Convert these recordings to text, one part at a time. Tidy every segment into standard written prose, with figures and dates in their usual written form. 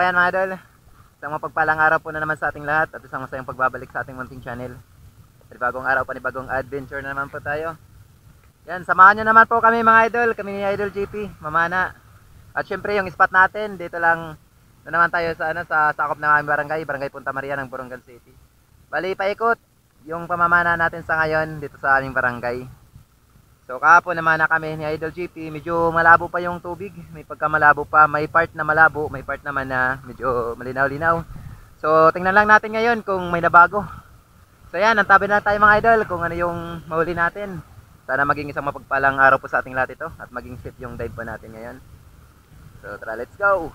ayan mga idol, isang mapagpalang araw po na naman sa ating lahat at isang masayang pagbabalik sa ating munting channel. Panibagong araw, panibagong adventure na naman po tayo. Yan, samahan nyo naman po kami mga idol, kami ni Idol JP, Mamana. At syempre yung spot natin, dito lang na naman tayo sa, sa sakop ng aming barangay, Barangay Punta Maria ng Borongan City. Bali, paikot yung pamamana natin sa ngayon dito sa aming barangay. So kahapon naman na kami ni Idol GP, medyo malabo pa yung tubig, may pagkamalabo pa, may part na malabo, may part naman na medyo malinaw-linaw. So tingnan lang natin ngayon kung may nabago. So yan, antabi na tayo mga idol kung ano yung mahuli natin. Sana maging isang mapagpalang araw po sa ating lahat ito at maging safe yung dive po natin ngayon. So tara, let's go!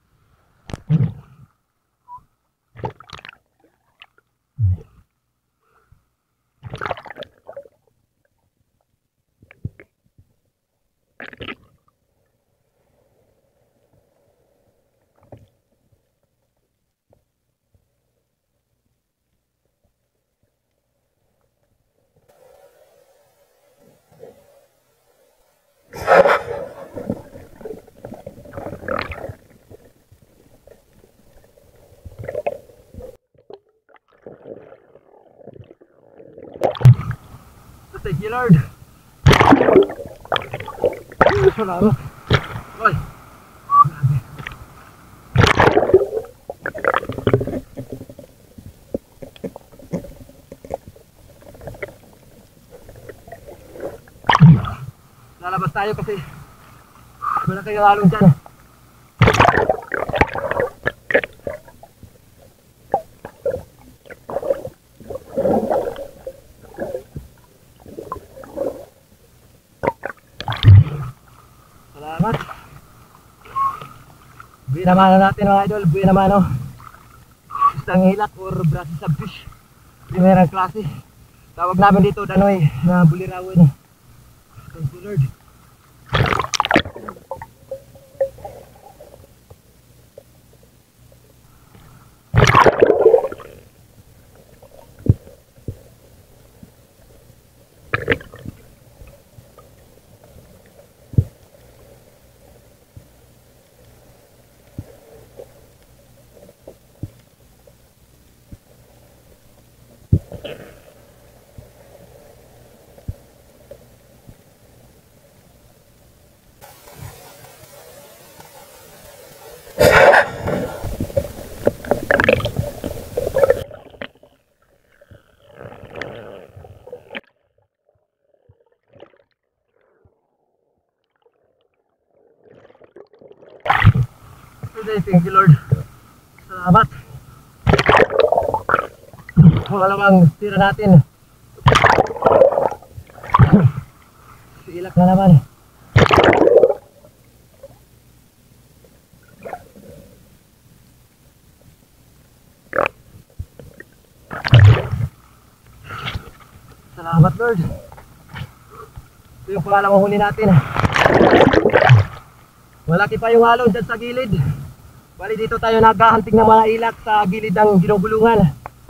Thank you Lord. Salamat. Oy. Lalabas tayo kasi wala kayong halong dyan. Salamat. Buwi naman natin mga idol, buwi naman isang hilak or brasi sa fish. Primerang klase. Tawag namin dito danoy na bulirawin. Thank you Lord. Thank you Lord. Salamat. Malamang tira natin. Ilak na naman. Salamat Lord. Ito yung pangalawang huli natin. Malaki pa yung halon dyan sa gilid. Bali dito tayo naghahanting ng mga ilak sa gilid ng ginugulungan.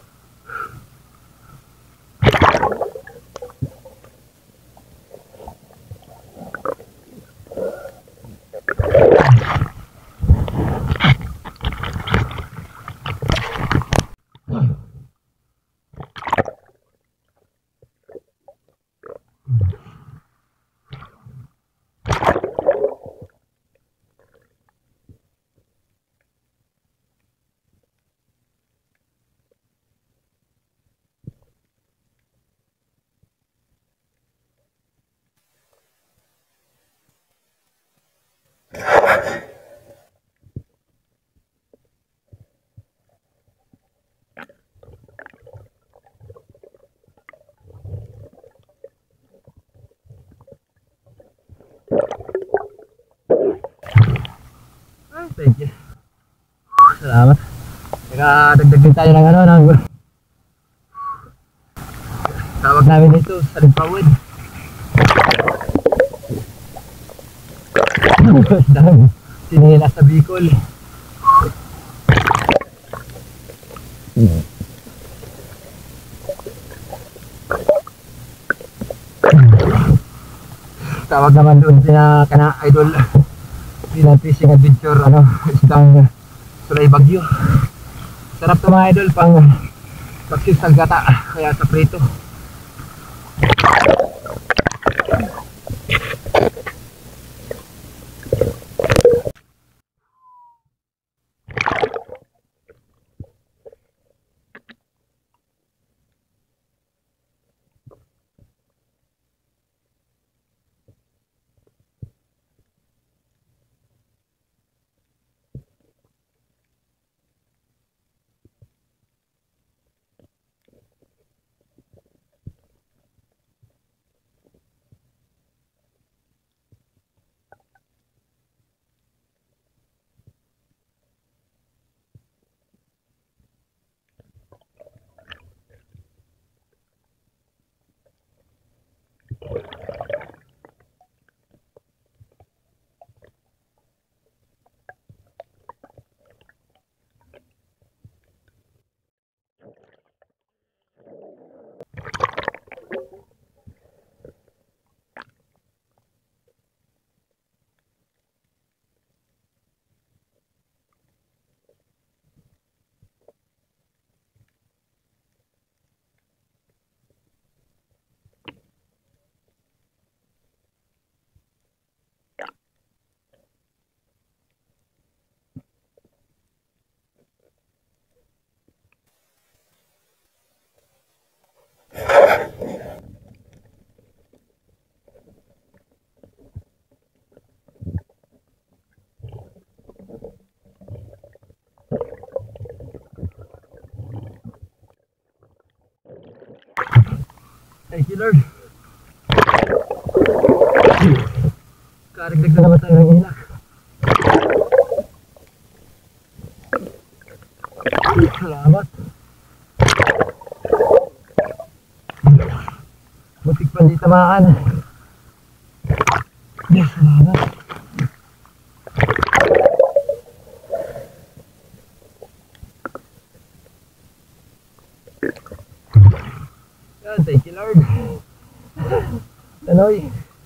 Thank you. Salamat. Nakadagdag din tayo ng ng tawag namin dito, salimpawid. Sinila sa Bicol. Tawag naman doon sina kana idol, sina fishing adventure, isang Tulay Bagyo. Sarap to mga idol pang pagsisal gata, kaya sa prito. Thank you Lord. Karagdag na naman tayo ng ilak. Salamat. Butik pa hindi tamaan. Yes, salamat. Yan, thank you Lord. Tanoy.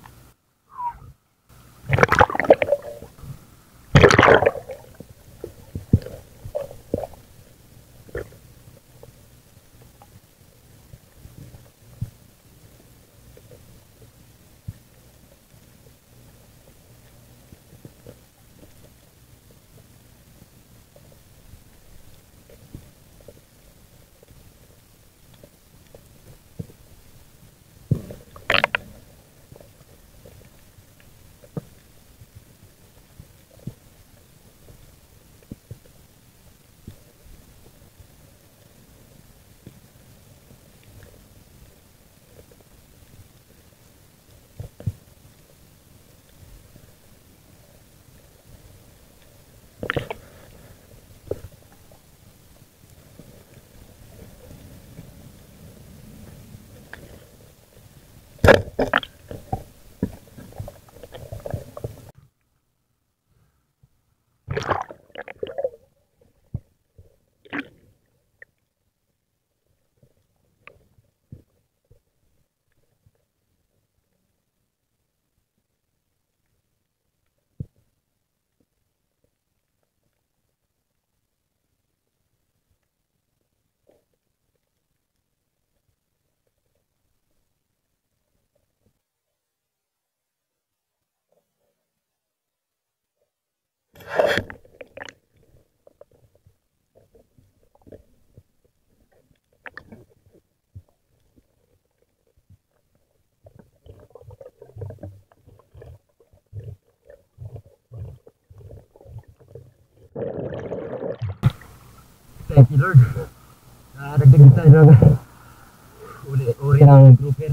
Thank you Lord. Nakadagdag tayo ng uri ng grouper.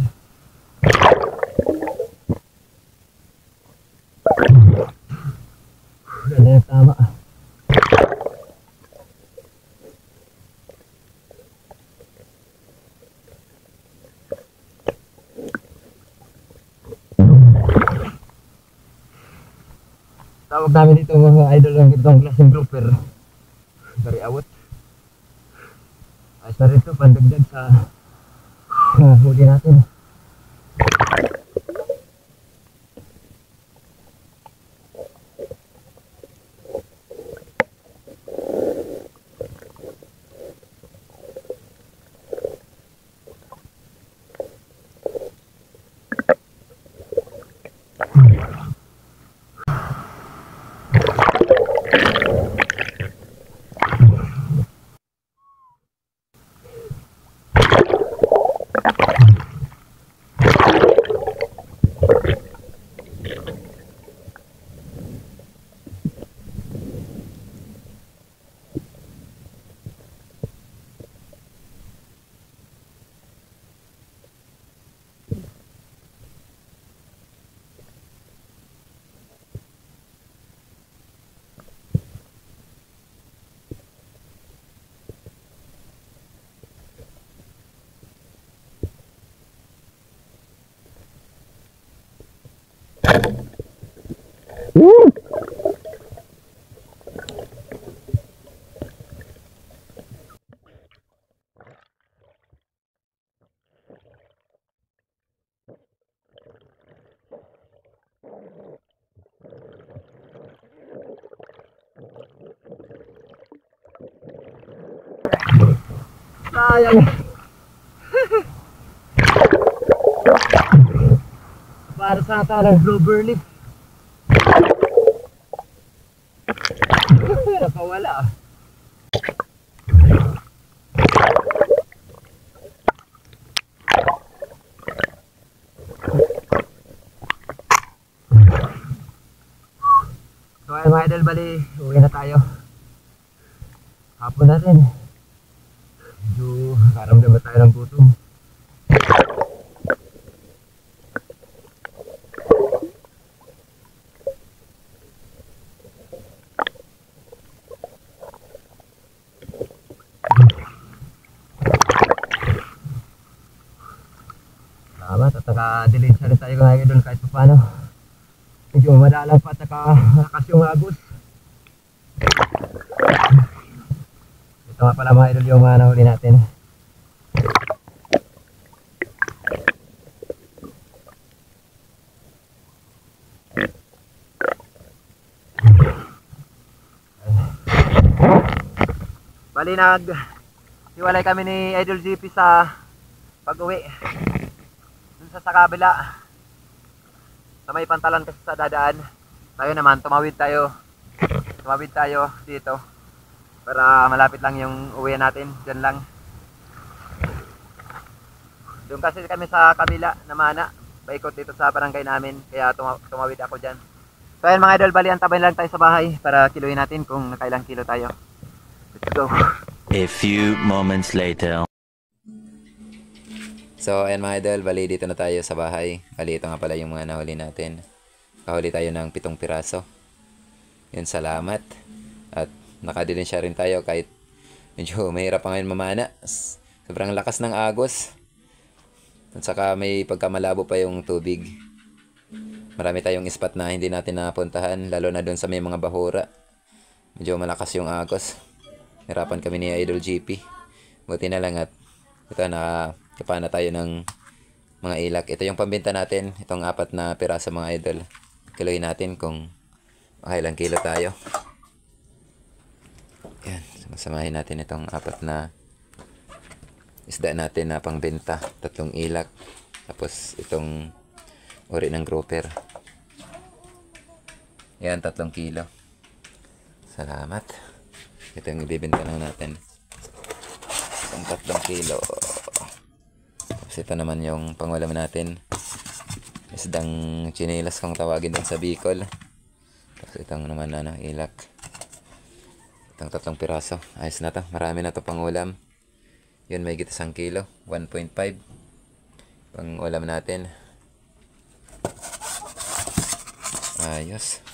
Ganda na tama. Tawag namin dito mga idol ng itong klaseng grouper. Dari awat. Ayos na rin ito, pandagdag sa huli natin. Sayang. Para sa talang bloober leaf. Nakawala. So ayun mga idol, bali uwi na tayo. Hapon na rin. Medyo karamdam na tayo ng gutom. Salamat at naka-delete sa rin tayo mga idol kahit pa paano. Medyo madalang pa at naka-lakas yung agos. Ito nga pala mga idol yung nahuli natin. Bali hiwalay kami ni Idol GP sa pag-uwi. Dun sa kabila. Sa may pantalan kasi sa dadaan. Tayo naman, tumawid tayo dito para malapit lang yung uwi natin. Diyan lang. Doon kasi kami sa kabila na mana, paikot dito sa barangay namin, kaya tumawid ako dyan. So ayan mga idol, bali antabay lang tayo sa bahay para kiluin natin kung nakailang kilo tayo. Let's go. A few moments later. So ayan mga idol, bali dito na tayo sa bahay. Bali ito nga pala yung mga nahuli natin. Kahuli tayo ng 7 piraso. Yun, salamat. At nakadilin siya rin tayo kahit medyo mahirap pa ngayon mamana. Sobrang lakas ng agos. At saka may pagkamalabo pa yung tubig. Marami tayong spot na hindi natin napuntahan, lalo na dun sa may mga bahura. Medyo malakas yung agos. Hirapan kami ni Idol GP. Buti na lang at ito, nakakapa na tayo ng mga ilak. Ito yung pambenta natin, itong 4 na piraso mga idol. Kiloin natin kung makailang kilo tayo. Yan, masamahin natin itong 4 na isda natin na pangbenta. 3 ilak. Tapos itong uri ng grouper. Yan, 3 kilo. Salamat. Ito yung ibibenta na natin. Itong 3 kilo. Tapos ito naman yung pangulam natin. Isdang chinelas kung tawagin din sa Bicol. Tapos itong naman na ilak. Itong 3 piraso. Ayos na to. Marami na to pangulam. Yun, may git 1 kilo. 1.5. Pangulam natin. Ayos.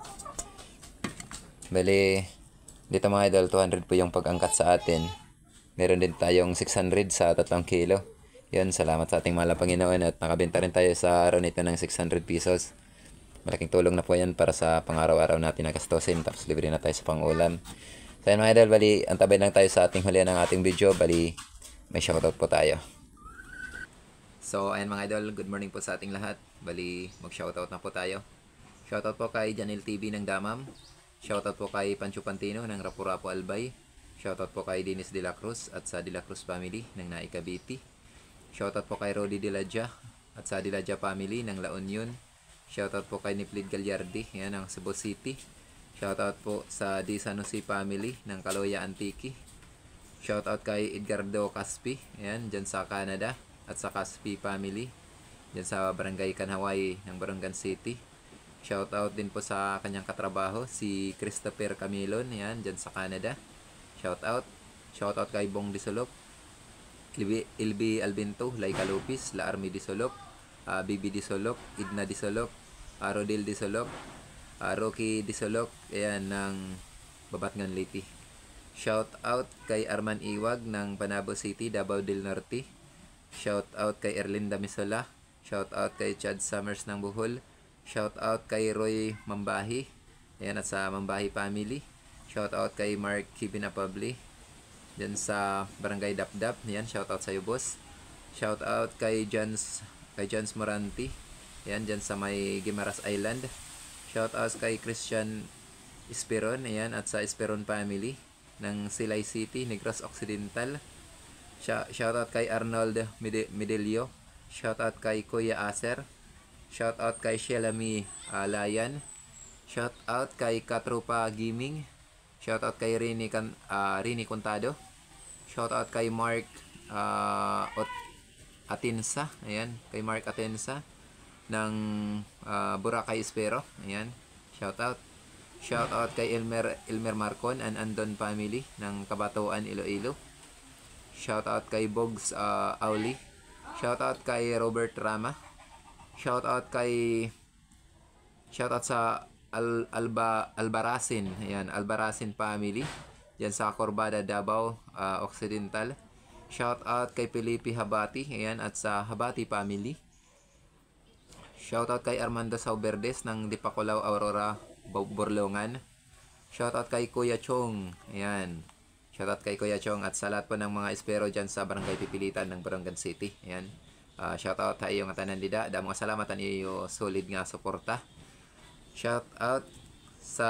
Bali, dito mga idol, 200 po yung pag-angkat sa atin. Meron din tayong 600 sa 3 kilo. Yun, salamat sa ating mahal na Panginoon at nakabenta rin tayo sa araw nito ng 600 pesos. Malaking tulong na po yan para sa pang-araw-araw natin na gastusin. Tapos libre na tayo sa pang-ulam. So yun mga idol, bali, antabay lang tayo sa ating hulihan ng ating video. Bali, may shoutout po tayo. So ayan mga idol, good morning po sa ating lahat. Bali, mag-shoutout na po tayo. Shoutout po kay Janel TV ng Damam. Shoutout po kay Pancho Pantino ng Rapurapo Albay. Shoutout po kay Dennis De La Cruz at sa De La Cruz family ng Naika Biti. Shoutout po kay Rodi De La Dia at sa De La Dia family ng La Union. Shoutout po kay Niplid Gagliardi, yan ng Cebu City. Shoutout po sa Di San Jose family ng Kaloya Antique. Shoutout kay Edgardo Caspi, yan dyan sa Canada, at sa Caspi family dyan sa Barangay Kanhaway ng Barangan City. Shoutout din po sa kanyang katrabaho si Christopher Camilon, yan dyan sa Canada. Shoutout kay Bong Disolop, Ilbi Albinto, Laika Lopez, La Army Disolop, Bibi Disolop, Idna Disolop, Rodil Disolop, Rocky Disolop, ayan ng Babatngan Liti. Shoutout kay Arman Iwag ng Panabo City, Davao del Norte. Shoutout kay Erlinda Misola. Shoutout kay Chad Summers ng Bohol. Shoutout kay Roy Mambahi, ayan, at sa Mambahi family. Shoutout kay Mark Kibinapabli dyan sa Barangay Dapdap. Yan, shoutout sa iyo boss. Shoutout kay Jans Moranti, yan dyan sa may Guimaras Island. Shoutout kay Christian Esperon, ayan, at sa Esperon family. ng Silay City, Negros Occidental. Shoutout kay Arnold Medelio. Shoutout kay Kuya Aser. Shoutout kay Shelami Layan. Shoutout kay Katrupa Gaming. Shoutout kay Rini Contado. Shoutout kay Mark Atensa. Ayan, kay Mark Atensa ng Boracay Espero. Ayan, shoutout. Shoutout kay Elmer Marcon and Andon family ng Kabatuan, Iloilo. Shoutout kay Bogs Auli. Shoutout kay Robert Rama. Shoutout sa Albarasin. Ayan, Albarasin family. Diyan sa Corbada, Davao Occidental. Shoutout kay Felipe Habati. Ayan, at sa Habati family. Shoutout kay Armando Sauberdes ng Dipakulaw, Aurora, Borlongan. Shoutout kay Kuya Chong. Ayan. Shoutout kay Kuya Chong at sa lahat po ng mga espero dyan sa Barangay Pipilitan ng Barangan City. Ayan. Shoutout tayo nga tanan dida. Damo nga salamatan iyo solid nga suporta. Shoutout sa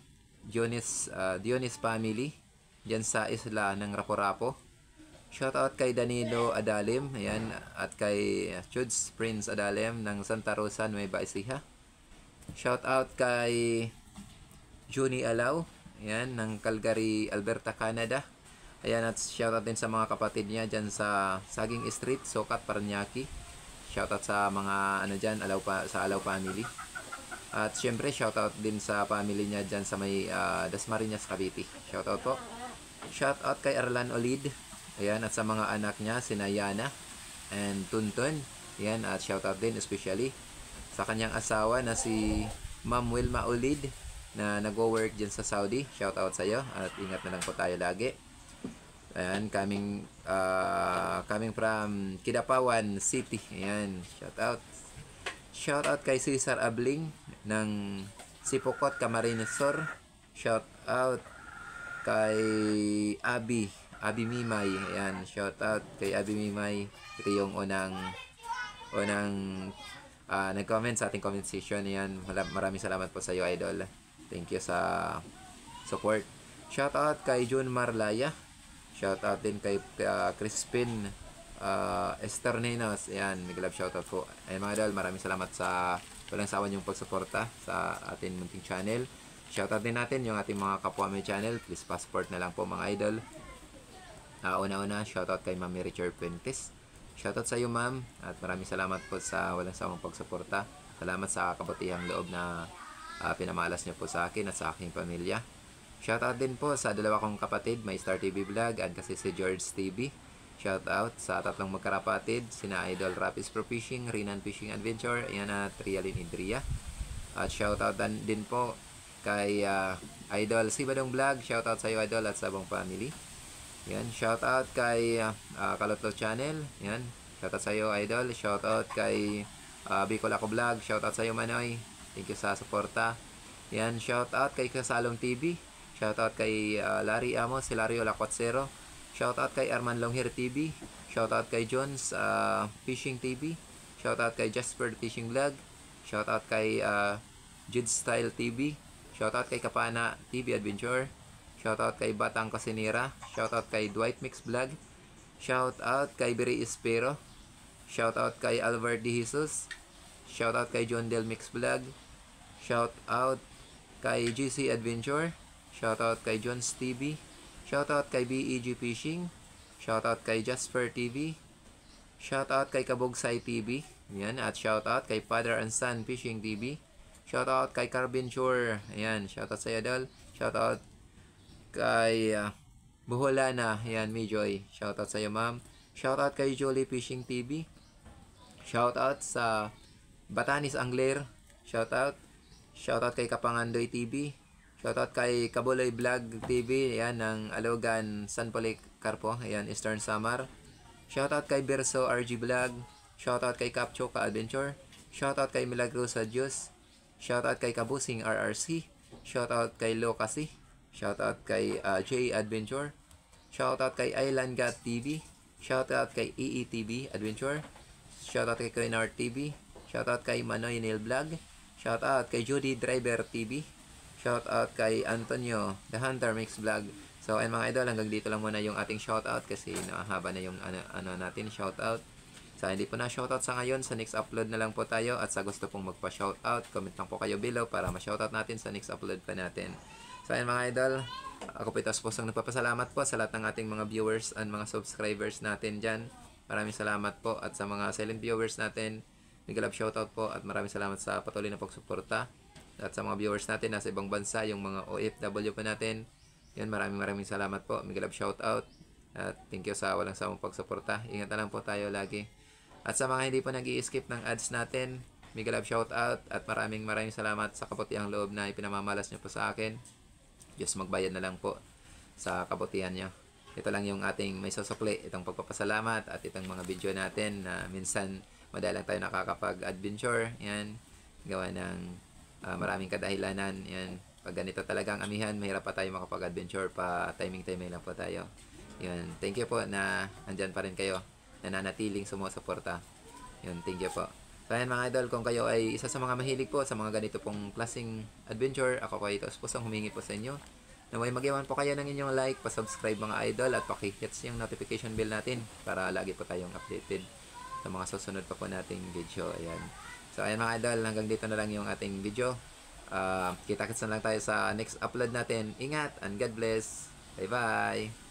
Dionis family dyan sa isla ng Rapo-Rapo. Shoutout kay Danilo Adalim, ayan, at kay Chuds Prince Adalim ng Santa Rosa, Nueva Ecija. Shoutout kay Juni Alaw, ayan, ng Calgary, Alberta, Canada. Ayan, at shoutout din sa mga kapatid niya dyan sa Saging Street, Sokat, Paranaque. Shoutout sa mga dyan, sa Alaw family. At syempre, shoutout din sa family niya dyan sa may Dasmariñas, Cavite. Shoutout po. Shoutout kay Arlan Olid. Ayan, at sa mga anak niya, sina Yana and Tuntun. Ayan, at shoutout din especially sa kanyang asawa na si Ma'am Wilma Olid na nagwo-work dyan sa Saudi. Shoutout sa iyo at ingat na lang po tayo lagi. Ayan, coming from Kidapawan City. Ayan, shoutout. Shoutout kay Cesar Abling ng Sipokot, Camarines Sur. Shoutout kay Abi Mimay. Ayan, shoutout kay Abi Mimay. Ito yung unang nag-comment sa ating comment section. Ayan, maraming salamat po sa iyo, idol. Thank you sa support. Shoutout kay June Marlaya. Shoutout din kay Crispin Esterninos. Ayan, nag-love shoutout po. Ayan mga idol, maraming salamat sa walang sawa niyong pagsuporta sa ating munting channel. Shoutout din natin yung ating mga kapwa may channel. Please passport na lang po mga idol. Una-una, shoutout kay Ma'am Richard Fuentes. Shoutout sa iyo, ma'am, at maraming salamat po sa walang sawang pagsuporta. Salamat sa kabutihang loob na pinamalas niyo po sa akin at sa aking pamilya. Shoutout din po sa dalawa kong kapatid, may Star TV Vlog at kasi si George TV. Shoutout sa tatlong magkarapatid, sina Idol Rapis Pro Fishing, Rinan Fishing Adventure, ayan at Trialin Idria. At shoutout din po kay Idol Sibadong Vlog. Shoutout sa iyo, Idol, at sa buong family. Yan, shoutout kay Kalotlo Channel. Yan, shoutout sa iyo, idol. Shoutout kay Bicol Ako Vlog. Shoutout sa iyo, Manoy. Thank you sa suporta. Yan, shoutout kay Kasalong TV. Shoutout kay Larry Amos, Hilario Lacuatsero. Shoutout kay Arman Longhir TV. Shoutout kay Jones Fishing TV. Shoutout kay Jasper Fishing Vlog. Shoutout kay Jude Style TV. Shoutout kay Kapana TV Adventure. Shoutout kay Batang Casinera. Shoutout kay Dwight Mix Vlog. Shoutout kay Biri Espero. Shoutout kay Albert De Jesus. Shoutout kay John Del Mix Vlog. Shoutout kay GC Adventure. Shoutout kay Jones TV. Shoutout kay BEG Fishing. Shoutout kay Jasper TV. Shoutout kay Kabogsay TV. Yan, at shoutout kay Father and Son Fishing TV. Shoutout kay Carbin Shore. Ayan, shoutout sa idol. Shoutout kay Buholana. Ayan, Mijoy. Shoutout sa iyo, ma'am. Shoutout kay Jolie Fishing TV. Shoutout sa Batanis Angler. Shoutout. Shoutout kay Kapangandoy TV. Shoutout kay Kabuloy Vlog TV. Ayan, ng Alogan, San Policarpo. Ayan, Eastern Samar. Shoutout kay Berso RG Vlog. Shoutout kay Capcho Ka Adventure. Shoutout kay Milagrosa Diyos. Shoutout kay Kabusing RRC. Shoutout kay Lokasi. Shoutout kay J Adventure. Shoutout kay Island Gat TV. Shoutout kay EETV Adventure. Shoutout kay Koinar TV. Shoutout kay Manoy Neil Vlog. Shoutout kay Judy Driver TV. Shoutout kay Antonio The Hunter Mix Vlog. So ayun mga idol, hanggang dito lang muna yung ating shoutout kasi nakahaba na yung ano natin shoutout. Sa hindi po na shoutout sa ngayon, sa next upload na lang po tayo. At sa gusto pong magpa-shoutout, comment lang po kayo below para ma-shoutout natin sa next upload pa natin. So ayun mga idol, ako po itas pusong nagpapasalamat po sa lahat ng ating mga viewers and mga subscribers natin dyan. Maraming salamat po. At sa mga silent viewers natin, mega love shoutout po at maraming salamat sa patuloy na pagsuporta. At sa mga viewers natin nasa ibang bansa, yung mga OFW pa natin, yan, maraming salamat po. Mega love shoutout. At thank you sa walang sawang pagsuporta. Ingat na lang po tayo lagi. At sa mga hindi po nag-i-skip ng ads natin, mega love shoutout. At maraming salamat sa kabutihang loob na ipinamamalas nyo po sa akin. Diyos magbayad na lang po sa kabutihan nyo. Ito lang yung ating may susukli, itong pagpapasalamat at itong mga video natin na minsan madali lang tayo nakakapag-adventure. Yan, gawa ng maraming kadahilanan. Yan, pag ganito talagang amihan, mahirap pa tayo makapag-adventure pa, timing lang po tayo. Yun, thank you po na andyan pa rin kayo, nananatiling sumusuporta. Yun, thank you po. So ayan mga idol, kung kayo ay isa sa mga mahilig po sa mga ganito pong klaseng adventure, ako po ito pusong humingi po sa inyo. Naway mag-iwan po kayo ng inyong like, pa-subscribe mga idol at paki-hit yung notification bell natin para lagi po tayong updated sa mga susunod pa po nating video. Ayan. So ayan mga idol, hanggang dito na lang yung ating video. Kita-kits na lang tayo sa next upload natin. Ingat and God bless. Bye bye.